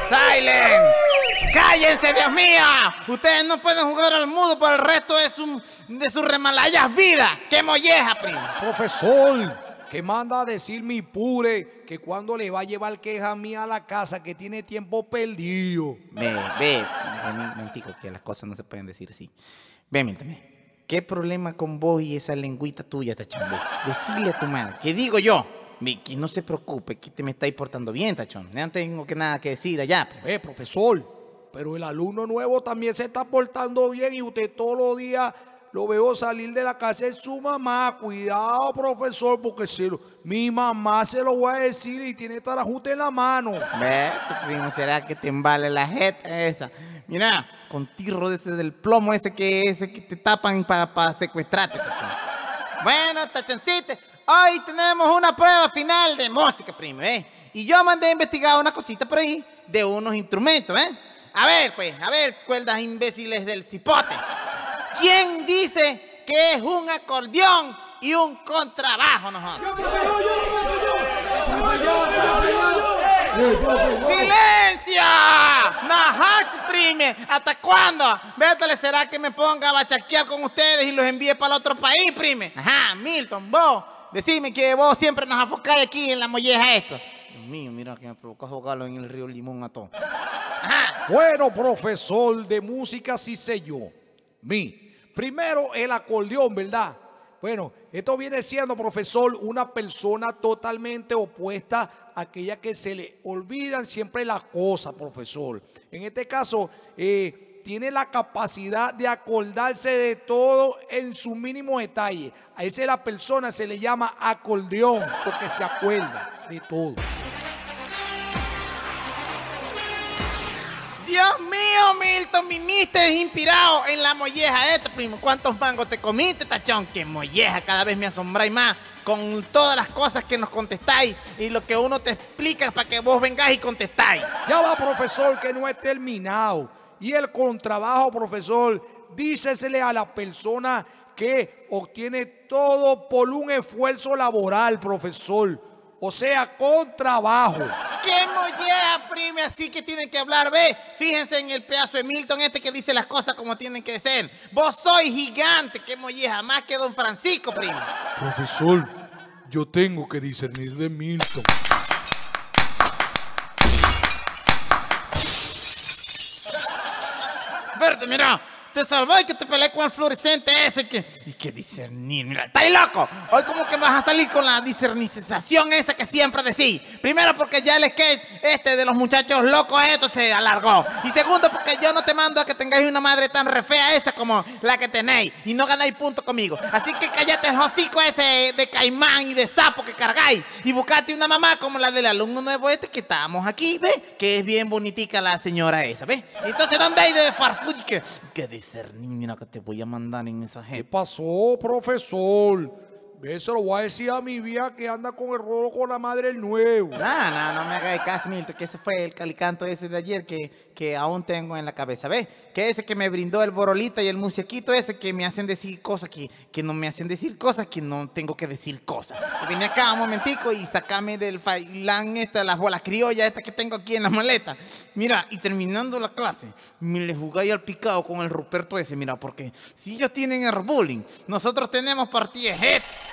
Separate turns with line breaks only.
¡Silent! ¡Cállense, Dios mío! Ustedes no pueden jugar al mudo por el resto de sus remalayas vidas. ¡Qué molleja, primo!
Profesor, que manda a decir mi pure que cuando le va a llevar queja mía a la casa que tiene tiempo perdido.
Ve, mentico, que las cosas no se pueden decir así. Ve, miéntame. ¿Qué problema con vos y esa lengüita tuya, Tachón? Decirle a tu madre, que digo yo, que no se preocupe, que te me estáis portando bien, Tachón. No tengo nada que decir allá.
Profesor, pero el alumno nuevo también se está portando bien y usted todos los días lo veo salir de la casa de su mamá. Cuidado, profesor, porque mi mamá se lo voy a decir y tiene tarajuste en la mano.
Ve, tu primo, ¿será que te embale la jeta esa? Mira, con tirro del plomo ese que te tapan para secuestrarte, Tachón. Bueno, Tachoncito, hoy tenemos una prueba final de música, primo, ¿eh? Y yo mandé a investigar una cosita por ahí de unos instrumentos, ¿eh? A ver, cuerdas imbéciles del cipote. ¿Quién dice que es un acordeón y un contrabajo, nosotros? ¡Silencio! ¡Najach, prime! ¿Hasta cuándo? Vétale, ¿será que me ponga a bachaquear con ustedes y los envíe para el otro país, prime? Ajá, Milton, vos, decime que vos siempre nos afocáis aquí en la molleja esto. Dios mío, mira que me provocó ahogarlo en el río Limón a todo. Ajá.
Bueno, profesor, de música sí sé yo. Primero el acordeón, ¿verdad? Bueno, esto viene siendo, profesor, una persona totalmente opuesta a aquella que se le olvidan siempre las cosas, profesor. En este caso, tiene la capacidad de acordarse de todo en su mínimo detalle. A esa persona se le llama acordeón, porque se acuerda de todo.
Dios mío, Milton, viniste inspirado en la molleja esta, primo. ¿Cuántos mangos te comiste, Tachón? ¡Qué molleja! Cada vez me asombráis más con todas las cosas que nos contestáis y lo que uno te explica para que vos vengáis y contestáis.
Ya va, profesor, que no he terminado. Y el contrabajo, profesor, dícesele a la persona que obtiene todo por un esfuerzo laboral, profesor. O sea, con trabajo.
¡Qué molleja, prime! Así que tienen que hablar, ve. Fíjense en el pedazo de Milton este que dice las cosas como tienen que ser. Vos sois gigante, qué molleja, más que don Francisco, primo.
Profesor, yo tengo que discernir de Milton.
Verte, mira. Te salvé que te peleé con el fluorescente ese y que discernir, mira, ¡estás loco! Hoy como que vas a salir con la discernización esa que siempre decís. Primero porque ya el skate de los muchachos locos esto se alargó. Y segundo porque yo no te mando a que tengáis una madre tan re fea esa como la que tenéis y no ganáis puntos conmigo. Así que cállate el hocico ese de caimán y de sapo que cargáis y buscate una mamá como la del alumno nuevo que estábamos aquí, ¿ves? Que es bien bonitica la señora esa, ¿ves? Entonces, ¿dónde hay de farfull que discernir? Mira que te voy a mandar en esa gente.
¿Qué pasó, profesor? Ve, se lo voy a decir a mi vieja que anda con el rolo con la madre del nuevo.
No me hagas caso, Milton, que ese fue el calicanto ese de ayer que aún tengo en la cabeza, ¿ves? Que ese que me brindó el borolita y el musiquito ese que me hacen decir cosas que no me hacen decir cosas, que no tengo que decir cosas. Vine acá un momentico y sacame del failán las bolas criollas estas que tengo aquí en la maleta. Mira, y terminando la clase, me le jugáis al picado con el Ruperto ese, mira, porque si ellos tienen el bullying, nosotros tenemos partidas.